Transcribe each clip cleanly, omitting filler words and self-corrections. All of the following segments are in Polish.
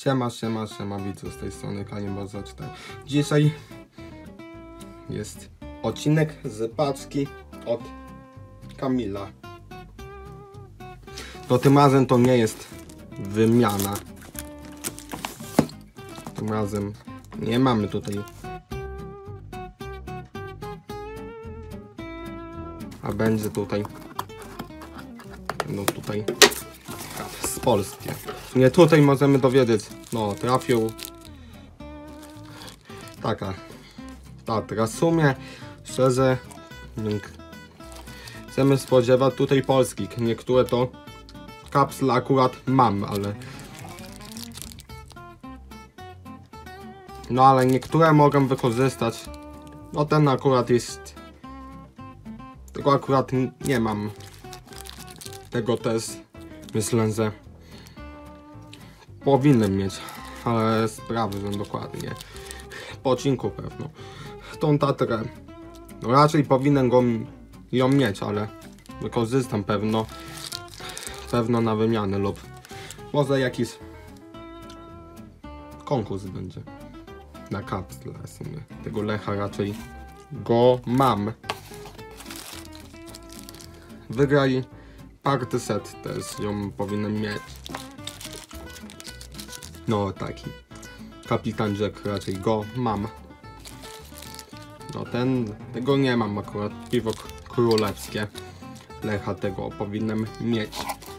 Siema widzów, z tej strony Kanibal04. Dzisiaj jest odcinek z paczki od Kamila. To tym razem to nie jest wymiana. Tym razem nie mamy tutaj. A będzie tutaj. No tutaj. Z Polski. Nie, tutaj możemy dowiedzieć. No, trafił. Taka. Tatra. W sumie, szczerze, chcemy spodziewać tutaj polskich. Niektóre to kapsle akurat mam, ale. No, ale niektóre mogę wykorzystać. No, ten akurat jest. Tego akurat nie mam. Tego też myślę, że powinienem mieć, ale sprawdzę dokładnie po odcinku pewno. Tą tatrę, no raczej powinien ją mieć, ale wykorzystam pewno na wymianę lub może jakiś konkurs będzie na kapsle. W sumie tego Lecha raczej go mam. Wygrali party set, też ją powinienem mieć. No taki Kapitan Jack, raczej go mam. No tego nie mam akurat. Piwo królewskie Lecha, tego powinienem mieć.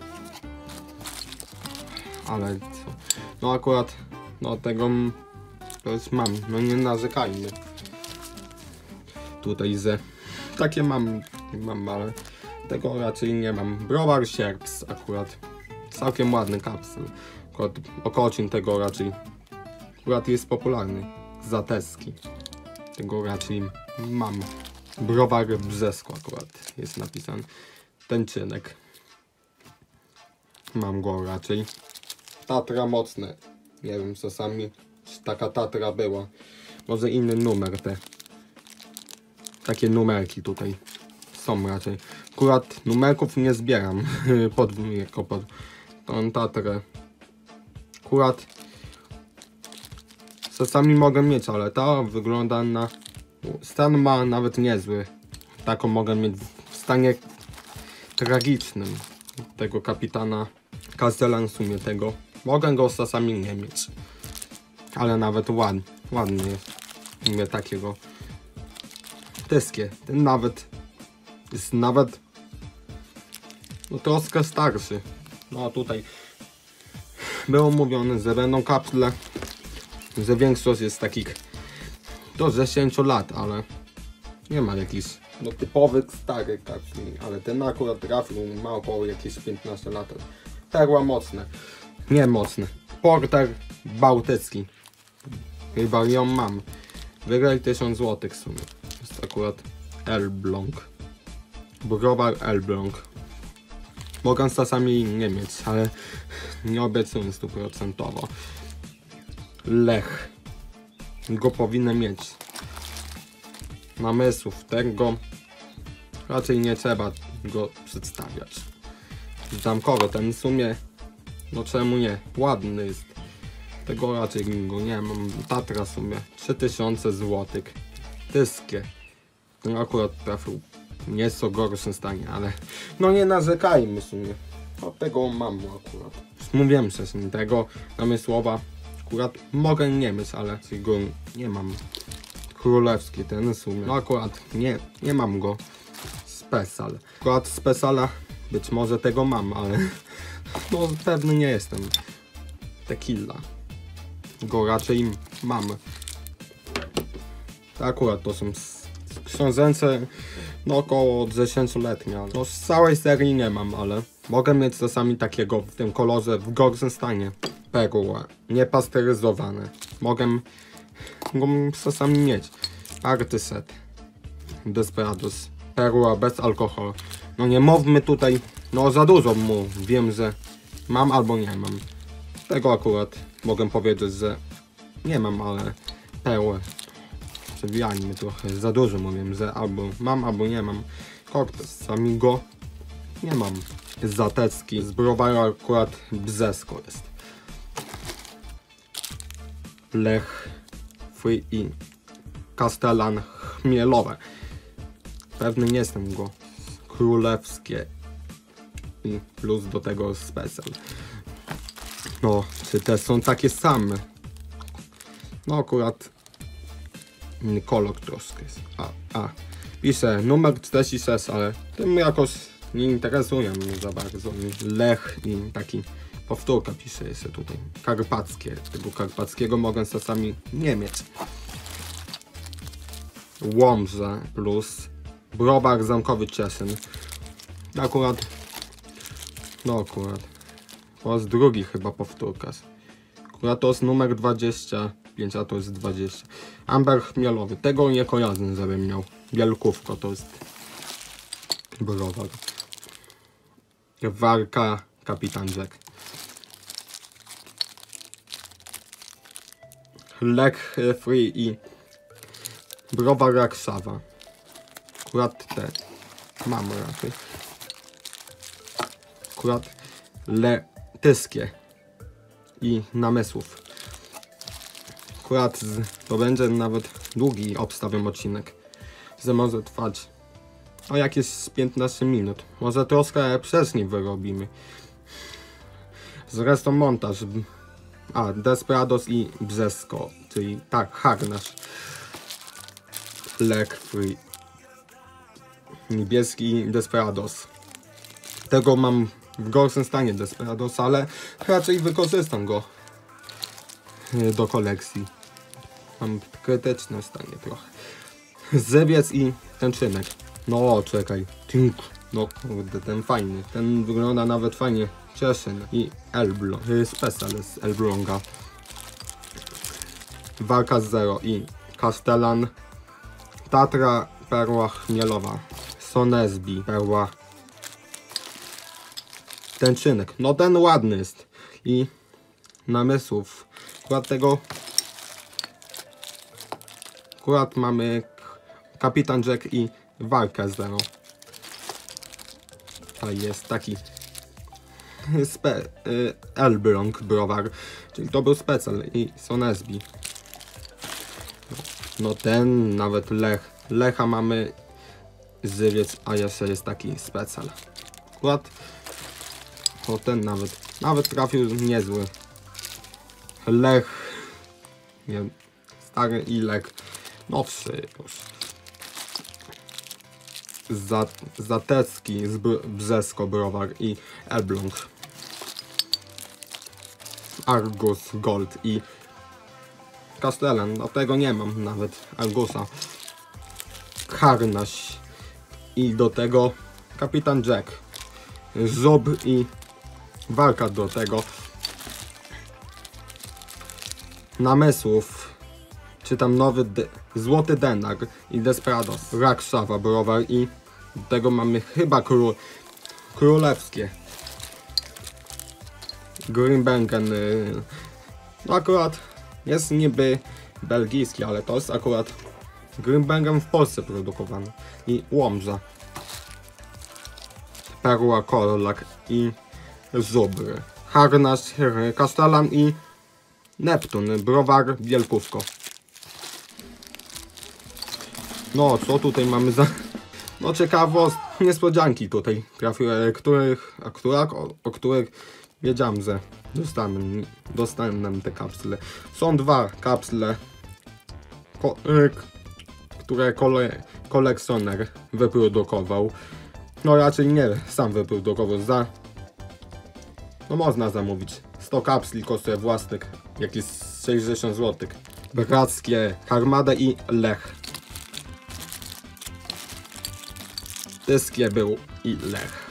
Ale co? No akurat, no tego to już mam, no nie narzekajmy. Tutaj takie mam, ale tego raczej nie mam. Browar Sierps akurat. Całkiem ładny kapsel. Akurat okocin tego raczej akurat jest popularny. Zateski. Tego raczej mam. Browar Brzesku akurat jest napisany. Tęczynek. Mam go raczej. Tatra mocne. Nie wiem, czasami taka Tatra była. Może inny numer te. Takie numerki tutaj są raczej. Akurat numerków nie zbieram pod tą Tatrę. Akurat czasami mogę mieć, ale ta wygląda na... Stan ma nawet niezły. Taką mogę mieć w stanie tragicznym. Tego kapitana Castellan, w sumie tego. Mogę go czasami nie mieć. Ale nawet ładny jest. Mówię takiego. Tyskie. Ten jest nawet no troszkę starszy. No tutaj było mówione, że będą kapsle, że większość jest takich do 10 lat, ale nie ma jakichś no typowych starych kapsli, ale ten akurat trafił, ma około jakieś 15 lat. Perła mocne, nie mocne. Porter bałtycki, chyba ją mam. Wygrali 1000 zł w sumie. Jest akurat Elbląg. Browar Elbląg. Mogę czasami nie mieć, ale nie obiecuję 100%. Lech. Go powinien mieć. Namysłów tego raczej nie trzeba go przedstawiać. Zamkowy ten w sumie, no czemu nie? Ładny jest. Tego raczej go nie mam. Tatra w sumie 3000 zł. Tyskie. No akurat trafił nieco gorszym stanie, ale no nie narzekajmy w sumie. Od tego mam akurat. Mówiłem wcześniej, tego namysłowa akurat mogę nie mieć, ale go nie mam. Królewski ten w sumie. No akurat nie mam go. Special. Akurat Speciala być może tego mam, ale no pewny nie jestem. Tequila. Go raczej mam. Akurat to są książęce no około 10-letnie. No z całej serii nie mam, ale mogę mieć czasami takiego w tym kolorze w gorszym stanie. Perła, niepasteryzowane. Mogę go czasami mieć. Party set. Desperados. Perła bez alkoholu. No nie mówmy tutaj, no za dużo mu. Wiem, że mam albo nie mam. Tego akurat mogę powiedzieć, że nie mam, ale perłę. Przewijajmy trochę, za dużo mówię, że albo mam, albo nie mam. Cortez, sami go nie mam. Zatecki, z browaru akurat Brzesko jest. Lech Free i Kastelan chmielowe. Pewny nie jestem go. Królewskie i plus do tego specjal. No, czy te są takie same? No akurat kolor troszkę jest. Piszę numer 46, ale tym jakoś nie interesuje mnie za bardzo. Lech i taki powtórka pisze jeszcze tutaj. Karpackie. Tego karpackiego mogę czasami nie mieć. Łomża plus browar zamkowy Cieszyn. Akurat. No akurat. To jest drugi chyba powtórka. Akurat to jest numer 25, a to jest 20. Amber chmielowy. Tego nie kojarzę, żebym miał. Wielkówko to jest browar. Warka Kapitan Jack. Lech Free i browar Warszawa. Akurat te mam raczej. Akurat letyskie i namysłów. Akurat to będzie nawet długi obstawiam odcinek, że może trwać o jakieś 15 minut. Może troszkę wcześniej wyrobimy. Zresztą montaż. Desperados i Brzesko, czyli tak, harnasz. Lech Free. Niebieski Desperados. Tego mam w gorszym stanie Desperados, ale raczej wykorzystam go do kolekcji. Mam krytyczne stanie trochę. Zewiec i tęczynek. No czekaj. No kurde, ten fajny. Ten wygląda nawet fajnie. Cieszyn i Elbląg. Special z Elbląga. Warka Zero i Kastelan. Tatra perła chmielowa. Sonesbi perła. Tęczynek. No ten ładny jest. I namysłów. Akurat tego. Akurat mamy Kapitan Jack i Warkę Zero. Tutaj jest taki Elbląg browar, czyli to był specjal i Sonesbi. No ten nawet Lecha mamy Zywiec, a jeszcze jest taki specjal. Akurat o ten nawet trafił niezły. Lech nie, stary i Lech nowszy już. Zatecki z Brzesko browar i Elbląg. Argus Gold i Kastelan, do tego nie mam nawet Argusa. Harnaś i do tego Kapitan Jack. Zob i Warka do tego. Namysłów, czy tam nowy Złoty Denar i Desperados. Warszawa browar i do tego mamy chyba królewskie. Grimbergen. No akurat jest niby belgijski, ale to jest akurat Grimbergen w Polsce produkowany. I Łomża. Perła Korlak i Zubr. Harnaś Kastelan i Neptun. Browar Wielkówko. No co tutaj mamy za... No ciekawostki, niespodzianki tutaj trafiły, o których wiedziałem, że dostanę te kapsle. Są dwa kapsle, które kolekcjoner wyprodukował. No raczej nie sam wyprodukował, no można zamówić. 100 kapsli kosztuje własnych jakieś 60 zł. Brackie, Harmada i Lech. Tyskie był i Lech.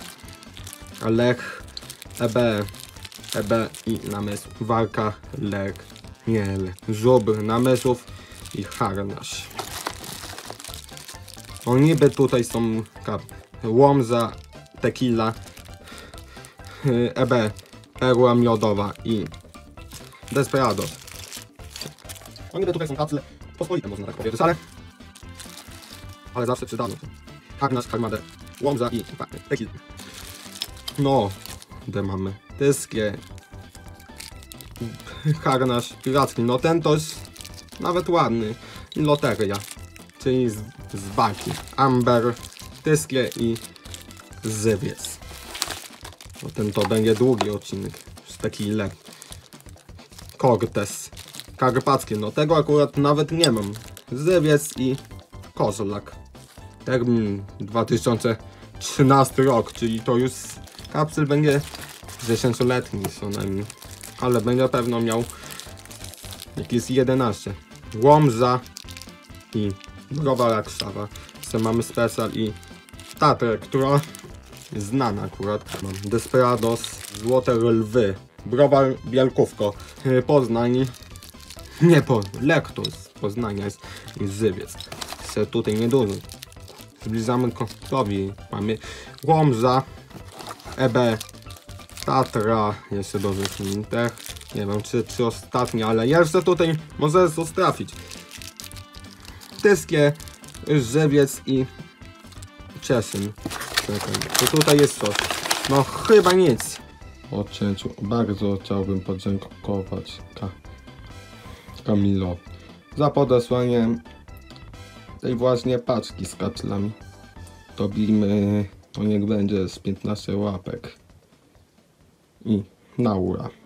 Lech, EB i namysł. Warka, Lech, Miel, Żubr, namysłów i harnaś. O niby tutaj są Łomża, Tequila, EB, perła miodowa i Desperados. O niby tutaj są kapsle pospolite, można tak powiedzieć, ale zawsze przydano. Harnaś, Harmadę, Łomża i Tequila. No, gdzie mamy tyskie, harnaś piracki. No ten to jest nawet ładny. I loteria, czyli z baki. Amber, Tyskie i Zywiec. No ten to będzie długi odcinek. Już taki ile. Cortez. Karpackie. No tego akurat nawet nie mam. Zywiec i Kozlak. Termin 2013 rok, czyli to już kapsel będzie 10-letni co najmniej. Ale będzie na pewno miał jakieś 11. Łomża i Browar Warszawa. Tutaj mamy Special i Tatrę, która jest znana akurat. Mam Desperados, Złote Lwy, Browar Bielkówko, Poznań, nie Lekto z Poznania jest i Zywiec. Jest tutaj nieduży. Zbliżamy końcowi. Mamy Łomża, EB, Tatra, jeszcze dobrze Inter. Nie wiem czy ostatnie, ale jeszcze tutaj może trafić. Tyskie, Żywiec i Cieszyn. Czekaj, to tutaj jest coś. No chyba nic. Odcięciu. Bardzo chciałbym podziękować Kamilo za podesłanie tej właśnie paczki z kapslami. Robimy, to niech będzie z 15 łapek. I na ura.